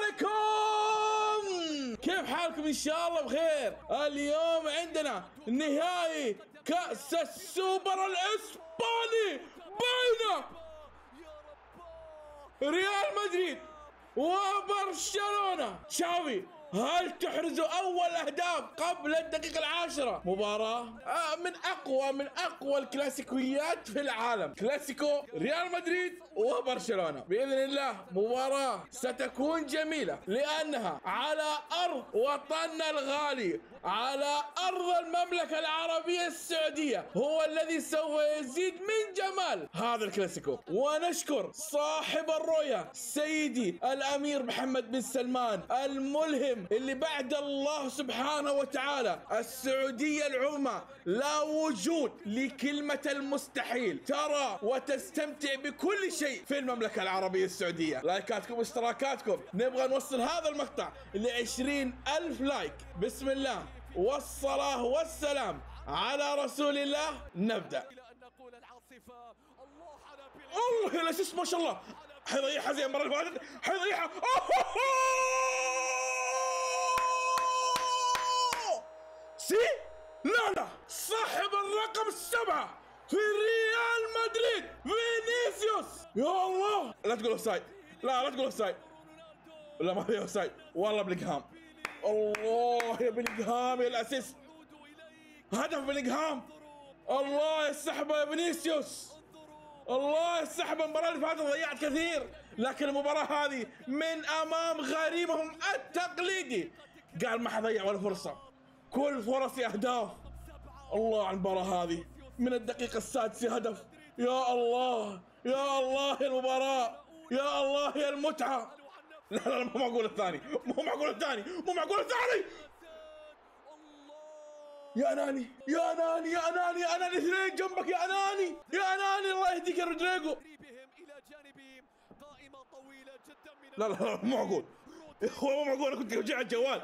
عليكم، كيف حالكم؟ ان شاء الله بخير. اليوم عندنا نهائي كأس السوبر الاسباني بين ريال مدريد وبرشلونة. تشافي، هل تحرز اول اهداف قبل الدقيقة 10؟ مباراة من اقوى الكلاسيكويات في العالم، كلاسيكو ريال مدريد وبرشلونة. باذن الله مباراة ستكون جميلة، لانها على ارض وطننا الغالي، على ارض المملكة العربية السعودية، هو الذي سوف يزيد من جمال هذا الكلاسيكو. ونشكر صاحب الرؤية سيدي الامير محمد بن سلمان الملهم، اللي بعد الله سبحانه وتعالى السعودية العظمى لا وجود لكلمة المستحيل. ترى وتستمتع بكل شيء في المملكة العربية السعودية. لايكاتكم واشتراكاتكم، نبغى نوصل هذا المقطع ل20,000 لايك. بسم الله والصلاة والسلام على رسول الله. نبدأ. الله يا اساس ما شاء الله، حيضيعها زي المرة اللي فاتت، حيضيعها. لا صاحب الرقم 7 في ريال مدريد فينيسيوس. يا الله، لا تقول اوفسايد، لا تقول اوفسايد، لا ما هي اوفسايد والله. بلينغهام، الله يا بلينغهام يا الاسيست، هدف بلينغهام. الله يا السحبه يا فينيسيوس، الله يا السحبه. المباراة اللي فاتت ضيعت كثير، لكن المباراة هذه من امام غريمهم التقليدي قال ما حضيع ولا فرصة، كل فرصي اهداف. الله على المباراة هذه، من الدقيقة 6 هدف. يا الله يا الله يا المباراة، يا الله يا المتعة. لا مو معقول الثاني، مو معقول الثاني، مو معقول الثاني. يا اناني يا اناني يا اناني يا اناني، اثنين جنبك يا اناني يا اناني. الله يهديك يا رودريجو. لا مو معقول، هو مو معقول. انا كنت ارجع على الجوال.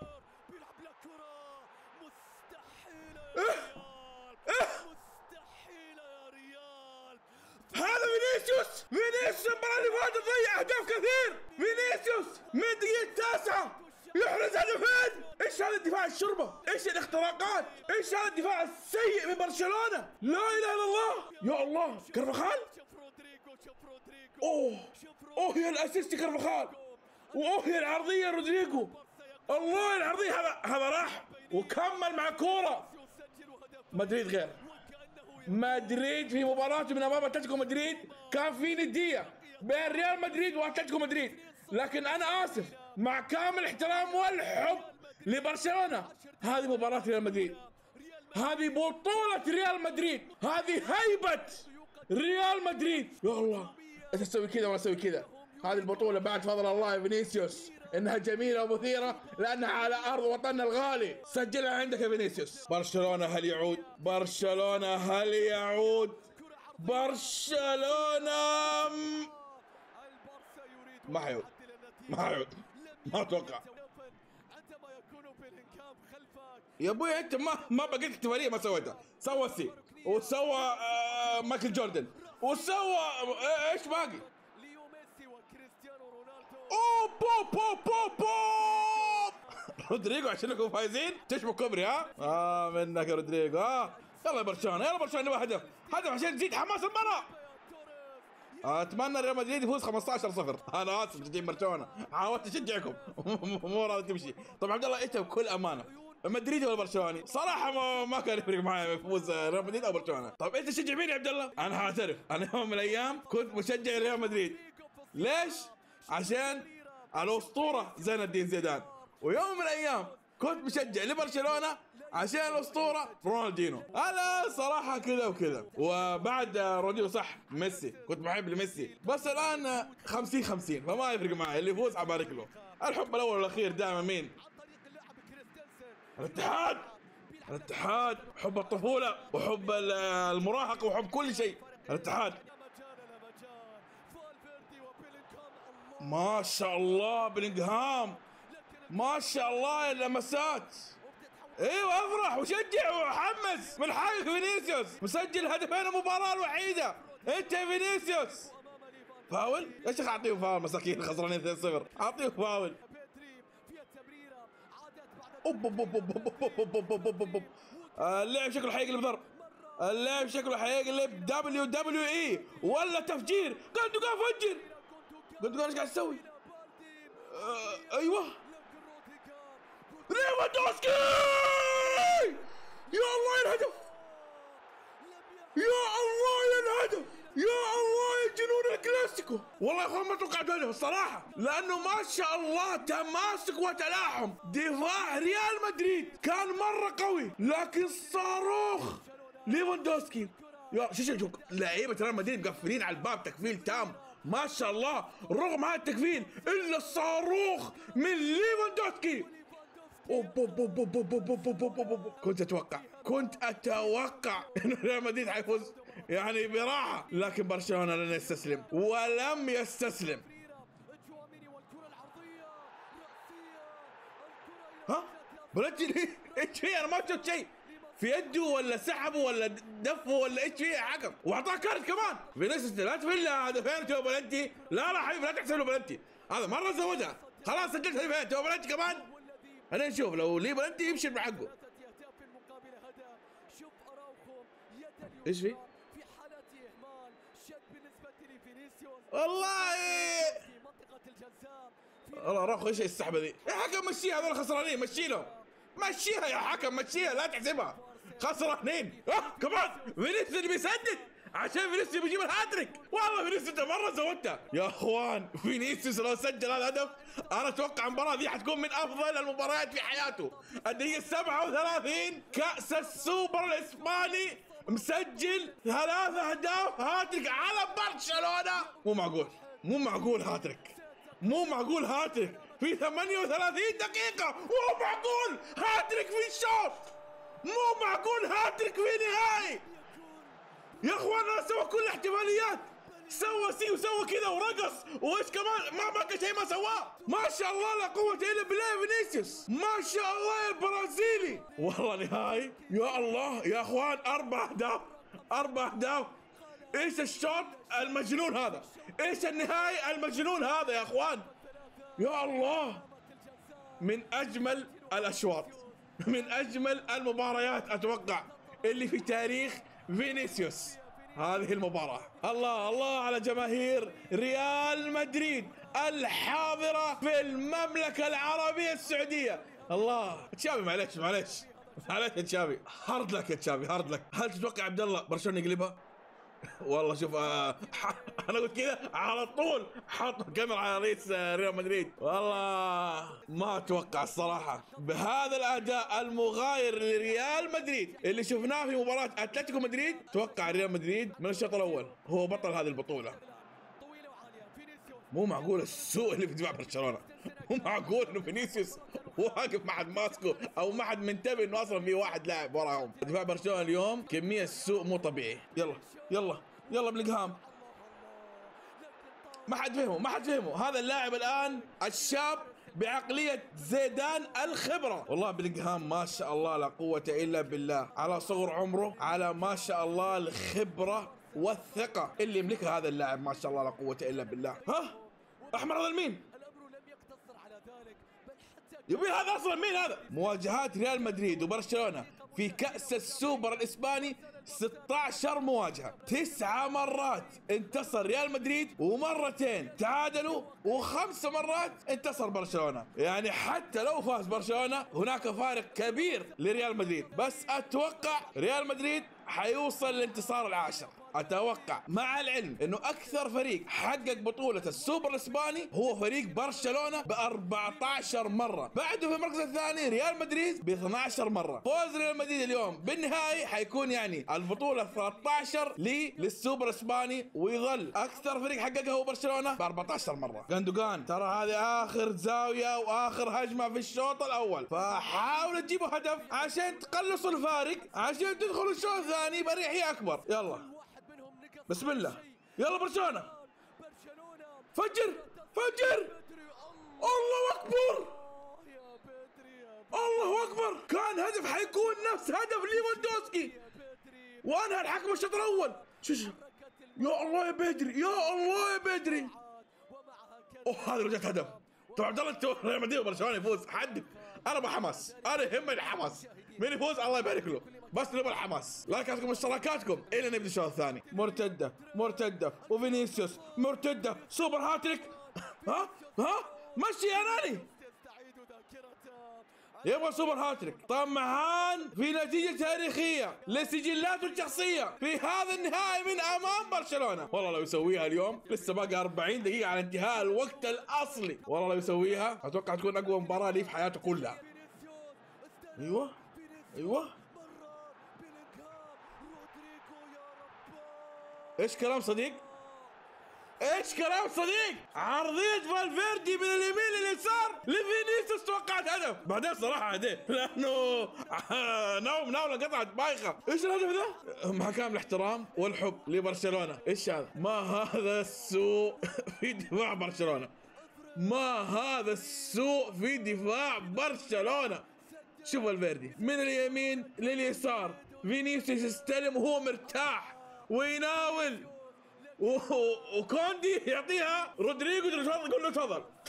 هذا فينيسيوس المباراة اللي فاتت ضيع اهداف كثير. فينيسيوس من الدقيقة 9 يحرز هدفين. ايش هذا الدفاع الشربة؟ ايش الاختراقات؟ ايش هذا الدفاع السيء من برشلونة؟ لا اله الا الله. يا الله، كارفاخال. اوه يا الاسيست كارفاخال، واوه يا العرضية رودريجو. الله العرضية، هذا راح وكمل مع كورة. مدريد غير، مدريد في مباراته من امام اتلتيكو مدريد كان في ندية بين ريال مدريد واتلتيكو مدريد، لكن انا اسف مع كامل احترام والحب لبرشلونة، هذه مباراة ريال مدريد، هذه بطولة ريال مدريد، هذه هيبة ريال مدريد. يا الله، انت تسوي كذا ولا اسوي كذا؟ هذه البطولة بعد فضل الله يا فينيسيوس انها جميلة ومثيرة، لانها على ارض وطننا الغالي. سجلها عندك يا فينيسيوس. برشلونة هل يعود؟ برشلونة هل يعود؟ برشلونة ما حيعود، ما اتوقع. يا ابوي انت ما بقيت احتفالية ما سويتها. سوى سي وسوى مايكل جوردن وسوى ايش باقي؟ اوه بوب رودريجو عشانكم فايزين تشبه كوبري. منك يا رودريجو. يلا يا برشلونة، يلا برشلونة، نبغى هدف عشان تزيد حماس المباراة. اتمنى ريال مدريد يفوز 15-0. انا اسف مشجعين برشلونة، حاولت اشجعكم مو راضي تمشي. طب عبد الله انت بكل امانة مدريدي ولا برشلوني؟ صراحة ما كان يفرق معي يفوز ريال مدريد او برشلونة. طب انت تشجع مين يا عبد الله؟ انا حاعترف، انا يوم من الايام كنت مشجع ريال مدريد. ليش؟ عشان الاسطورة زين الدين زيدان، ويوم من الايام كنت مشجع لبرشلونة عشان الاسطورة رونالدينو. انا صراحة كذا وكذا، وبعد رونالدينو صح ميسي كنت محب لميسي، بس الان 50-50 فما يفرق معي، اللي يفوز ابارك له. الحب الاول والاخير دائما مين؟ الاتحاد، حب الطفولة وحب المراهقة وحب كل شيء. الاتحاد ما شاء الله، بلينغهام ما شاء الله، اللمسات. ايوه افرح وشجع وحمس من حقك. فينيسيوس مسجل هدفين المباراة الوحيدة، انت يا فينيسيوس فاول يا شيخ، اعطيه فاول مساكين خسرانين 2-0، اعطيه فاول. اوب اوب اوب اوب اوب اوب اوب اوب. اللعب شكله حيقلب ضرب، اللعب شكله حيقلب WWE ولا تفجير. جندوجان فجر، جندوجان ايش قاعد تسوي؟ ايوه ليفاندوفسكي، يا الله الهدف، يا الله يا الهدف، يا الله يا جنون الكلاسيكو. والله يا اخوان ما توقعت هدف الصراحه، لانه ما شاء الله تماسك وتلاحم دفاع ريال مدريد كان مره قوي، لكن صاروخ ليفاندوفسكي. يا شوف لعيبه ريال مدريد مقفلين على الباب تكفيل تام ما شاء الله، رغم هذا التكفيل الا الصاروخ من ليفاندوفسكي. كنت اتوقع انه ريال مدريد حيفوز يعني براحه، لكن برشلونه لن يستسلم ولم يستسلم. ها بلنتي ايش فيه؟ انا ما شفت شيء في يده، ولا سحبه ولا دفه ولا ايش فيه يا حكم، واعطاه كارت كمان. فينيسيوس لا تفلها هدفين تو بلنتي، لا حبيبي لا تحسب له بلنتي، هذا مره زودها خلاص، سجلت هدفين تو بلنتي كمان. انا نشوف لو لي بلنتي يمشي بحقه. ايش في؟ والله والله راخو ايش السحبه ذي يا حكم؟ مشيها، هذول خسرانين، مشيلهم، مشيها يا حكم، مشيها لا تحسبها، خسرانين. كمان فينيسيوس بيسدد عشان فينيسيوس بيجيب الهاتريك. والله فينيسيوس انت مره زودتها يا اخوان. فينيسيوس لو سجل الهدف انا اتوقع المباراه دي حتكون من افضل المباريات في حياته. الدقيقه 37 كاس السوبر الاسباني، مسجل 3 أهداف هاتريك على برشلونه. مو معقول هاتريك، مو معقول هاتريك في 38 دقيقة، مو معقول هاتريك في الشوط، مو معقول هاتريك في نهائي. يا اخوانا سوى كل الاحتفاليات، سوى سي وسوى كذا ورقص وايش كمان، ما بقى شيء ما سواه. ما شاء الله لا قوة الا بالله فينيسيوس، ما شاء الله يا البرازيلي. والله نهائي يا الله يا اخوان، 4 أهداف. ايش الشوط المجنون هذا، ايش النهائي المجنون هذا يا اخوان، يا الله. من اجمل الاشواط، من اجمل المباريات اتوقع اللي في تاريخ فينيسيوس هذه المباراة. الله الله على جماهير ريال مدريد الحاضرة في المملكة العربية السعودية. الله تشافي، معلش يا تشافي، هارد لك يا تشافي، هارد لك. هل تتوقع عبد الله برشلونة يقلبها؟ والله شوف انا قلت كذا على طول حط الكاميرا على رئيس ريال مدريد. والله ما اتوقع الصراحه بهذا الاداء المغاير لريال مدريد اللي شفناه في مباراه اتلتيكو مدريد. توقع ريال مدريد من الشوط الاول هو بطل هذه البطوله. مو معقول السوء اللي في دفاع برشلونه، مو معقول انه فينيسيوس واقف ما حد ماسكه او ما حد منتبه انه اصلا في واحد لاعب وراهم. دفاع برشلونه اليوم كميه سوء مو طبيعي. يلا بلينغهام، ما حد فهمه هذا اللاعب الان الشاب بعقلية زيدان الخبرة. والله بلينغهام ما شاء الله لا قوة الا بالله، على صغر عمره، على ما شاء الله الخبرة والثقة اللي يملكها هذا اللاعب، ما شاء الله لا قوة الا بالله. ها احمر هذا مين؟ يبي هذا اصلا مين هذا؟ مواجهات ريال مدريد وبرشلونة في كأس السوبر الاسباني 16 مواجهة، 9 مرات انتصر ريال مدريد ومرتين تعادلوا، و5 مرات انتصر برشلونة. يعني حتى لو فاز برشلونة هناك فارق كبير لريال مدريد، بس اتوقع ريال مدريد حيوصل للانتصار العاشر. اتوقع مع العلم انه اكثر فريق حقق بطولة السوبر الاسباني هو فريق برشلونة ب 14 مرة، بعده في المركز الثاني ريال مدريد ب 12 مرة. فوز ريال مدريد اليوم بالنهائي حيكون يعني البطولة 13 للسوبر الاسباني، ويظل اكثر فريق حققها هو برشلونة ب 14 مرة. جندوجان ترى هذه اخر زاوية واخر هجمة في الشوط الاول، فحاولوا تجيبوا هدف عشان تقلصوا الفارق، عشان تدخلوا الشوط الثاني باريحية اكبر. يلا بسم الله، يلا برشلونة فجر الله اكبر، الله اكبر. كان هدف حيكون نفس هدف ليفاندوفسكي وانهى الحكم الشوط الاول. شو يا الله يا بدري، يا الله يا بدري. اوه هذا لو جت هدف. طب عبد الله انت ريال مدريد وبرشلونه يفوز حدك. انا بحماس، انا يهمني الحماس، مين يفوز الله يبارك له، بس نبغى الحماس. لايكاتكم اشتراكاتكم الى نبدا الشوط الثاني. مرتده مرتده وفينيسيوس مرتده سوبر هاتريك. ها مشي يا ناني، يبغى سوبر هاتريك. طمعان في نتيجة تاريخية لسجلاته الشخصية في هذا النهائي من أمام برشلونة. والله لو يسويها اليوم، لسه باقي 40 دقيقة على انتهاء الوقت الأصلي، والله لو يسويها أتوقع تكون أقوى مباراة لي في حياته كلها. أيوه إيش كلام صديق؟ ايش كلام صديق؟ عرضية فالفيردي من اليمين لليسار لفينيسيوس، توقعت هدف، بعدين صراحة هديت لانه ناولة قطعت بايخة. ايش الهدف ذا؟ مع كامل الاحترام والحب لبرشلونة، ايش هذا؟ ما هذا السوء في دفاع برشلونة، ما هذا السوء في دفاع برشلونة. شوف الفيردي من اليمين لليسار، فينيسيوس يستلم وهو مرتاح ويناول، وكوندي يعطيها رودريجو، يقول له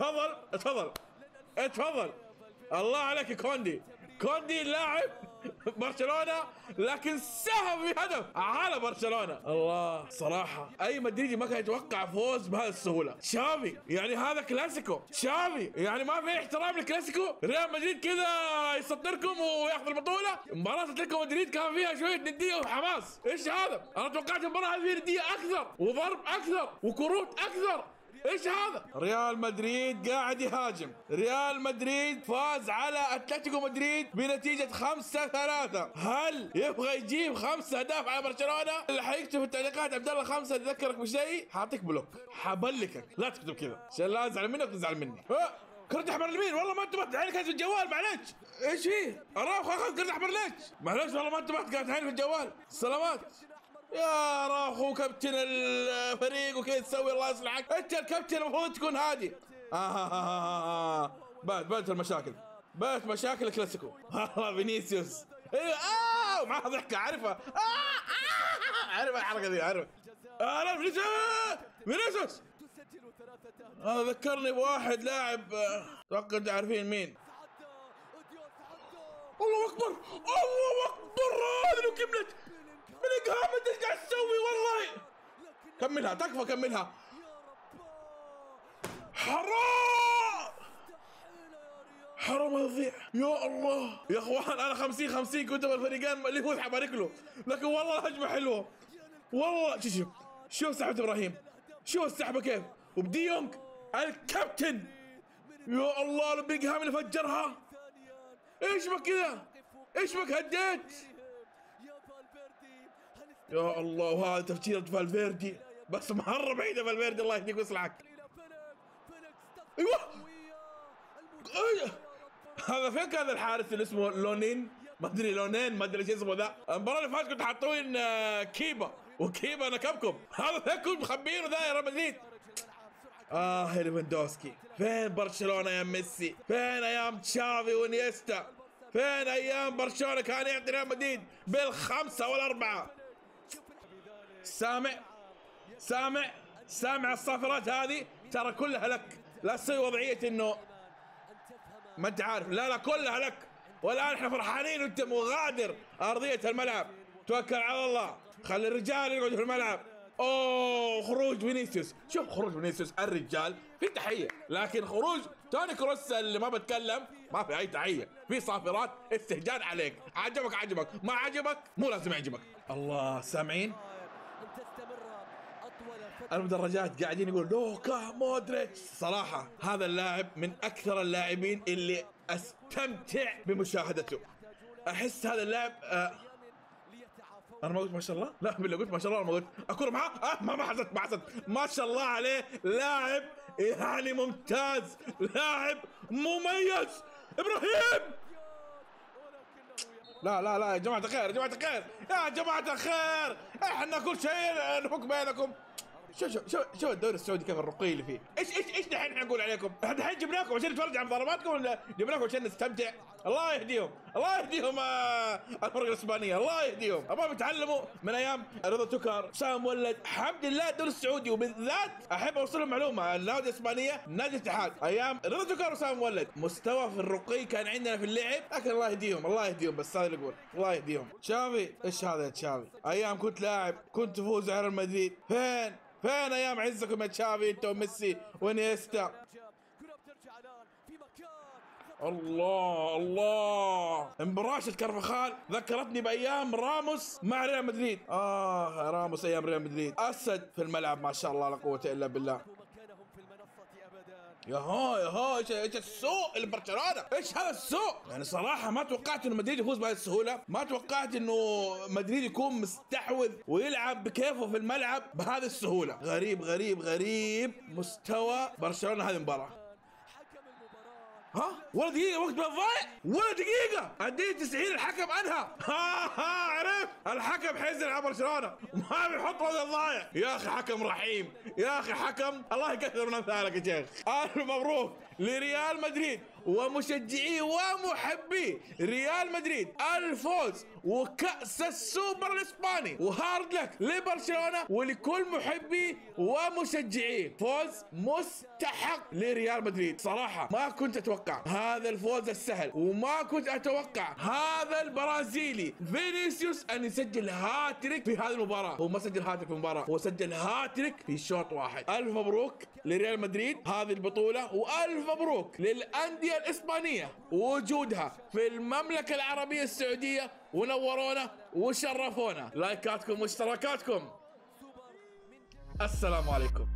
تفضل. الله عليك كوندي لاعب برشلونة لكن ساهم في هدف على برشلونة. الله صراحة اي مدريدي ما كان يتوقع فوز بهذه السهولة. تشافي يعني هذا كلاسيكو، تشافي يعني ما في احترام للكلاسيكو. ريال مدريد كذا يسطركم وياخذ البطولة. مباراة اتلتيكو مدريد كان فيها شوية ندية وحماس. ايش هذا؟ انا توقعت المباراة هذه فيها ندية اكثر وضرب اكثر وكروت اكثر. ايش هذا؟ ريال مدريد قاعد يهاجم، ريال مدريد فاز على اتلتيكو مدريد بنتيجة 5-3. هل يبغى يجيب 5 أهداف على برشلونة؟ اللي حيكتب في التعليقات عبد الله 5 يذكرك بشيء حاعطيك بلوك، حبلكك، لا تكتب كذا عشان لا ازعل منك وتزعل مني. كرت احمر اليمين، والله ما انتبهت، عيني كانت في الجوال، معليش. ايش فيه؟ اراوخو اخذ كرت احمر ليش؟ معليش والله ما انتبهت، كانت عيني في الجوال. سلامات يا راخو كابتن الفريق وكذا تسوي، الله يصلحك، انت الكابتن المفروض تكون هادي. بات المشاكل، بات مشاكل الكلاسيكو. والله فينيسيوس ايوه معها ضحكه عارفها. عارف الحركه دي، عارف. لا فينيسيوس هذا ذكرني بواحد لاعب، اتوقع تعرفين مين. الله اكبر هذه لو كملت بالإقهام انت ايش قاعد تسوي؟ والله كملها، تكفى كملها. حرام يضيع. يا الله يا اخوان، انا 50-50 كنت بالفريقين اللي يفوز حبارك له، لكن والله الهجمه حلوه والله. شوف سحبة ابراهيم، شوف السحبه كيف، وبدي يونغ الكابتن. يا الله لو بيقهام اللي فجرها. ايش بك كذا؟ ايش بك هديت؟ يا الله وهذا تفجيرة فالفيردي، بس مرة بعيدة فالفيردي، الله يهديك ويصلحك. ايوه هذا فين كان الحارس اللي اسمه لونين؟ ما ادري ايش اسمه ذا. المباراة اللي فاتت كنت حاطين كيبا، وكيبا نكبكم. هذا فين كنتم مخبيينه ذا يا ريال مدريد؟ يا ليفاندوسكي، فين برشلونة يا ميسي؟ فين ايام تشافي ونيستا؟ فين ايام برشلونة كان يعطي ريال مدريد بال5 وال4؟ سامع الصافرات هذه ترى كلها لك، لا تسوي وضعية انه ما انت عارف، لا كلها لك. والان احنا فرحانين وانت مغادر ارضية الملعب. توكل على الله، خلي الرجال يقعدوا في الملعب. خروج فينيسيوس، شوف خروج فينيسيوس الرجال في تحية، لكن خروج توني كروس اللي ما بتكلم ما في اي تحية، في صافرات استهجان عليك. عجبك ما عجبك مو لازم يعجبك. الله سامعين المدرجات قاعدين يقول لوكا مودريتش. صراحة هذا اللاعب من أكثر اللاعبين اللي أستمتع بمشاهدته. أحس هذا اللاعب أنا ما قلت ما شاء الله، لا بالله قلت ما شاء الله، ما قلت أكون معاه ما حسدت ما شاء الله عليه، لاعب يعني ممتاز، لاعب مميز. إبراهيم لا يا جماعة الخير، يا جماعة الخير احنا كل شيء نحك بينكم. شوف الدوري السعودي كيف الرقي اللي فيه. ايش دحين احنا نقول عليكم؟ احنا دحين جبناكم عشان نتفرج على مباراتكم ولا جبناكم عشان نستمتع؟ الله يهديهم الفرق الاسبانيه، الله يهديهم. ابغى يتعلموا من ايام رضا توكر، سام ولد. الحمد لله الدوري السعودي، وبالذات احب اوصل لهم معلومه، النادي الاسبانيه نادي الاتحاد ايام رضا توكر وسام ولد مستوى في الرقي كان عندنا في اللعب، لكن الله يهديهم بس هذا اللي اقول، الله يهديهم. تشافي ايش هذا يا تشافي؟ ايام كنت لاعب كنت تفوز على ريال مدريد، فين ايام عزكم يا تشافي انت وميسي وانيستا؟ الله مباراة الكرفخال ذكرتني بايام راموس مع ريال مدريد. راموس ايام ريال مدريد، اسد في الملعب ما شاء الله لا قوة الا بالله. ياها ايش السوء اللي برشلونة، ايش هذا السوء؟ يعني صراحة ما توقعت انه مدريد يفوز بهذه السهولة، ما توقعت انه مدريد يكون مستحوذ ويلعب بكيفه في الملعب بهذه السهولة. غريب مستوى برشلونة هذه المباراة. ولا دقيقة وقت ضايع، ولا دقيقة الدقيقة 90 الحكم انهى. عرفت الحكم حينزل على برشلونة ما بيحط وقت ضايع. يا اخي حكم رحيم، يا اخي حكم الله يكثر من امثالك يا شيخ. الف مبروك لريال مدريد ومشجعي ومحبي ريال مدريد الفوز وكأس السوبر الاسباني، وهارد لك لبرشلونة ولكل محبي ومشجعيه. فوز مستحق لريال مدريد. صراحة ما كنت اتوقع هذا الفوز السهل، وما كنت اتوقع هذا البرازيلي فينيسيوس ان يسجل هاتريك في هذه المباراة. هو ما سجل هاتريك في المباراة، هو سجل هاتريك في شوط واحد. الف مبروك لريال مدريد هذه البطولة، والف مبروك للأندية الإسبانية وجودها في المملكة العربية السعودية، ونورونا وشرفونا. لايكاتكم واشتراكاتكم. السلام عليكم.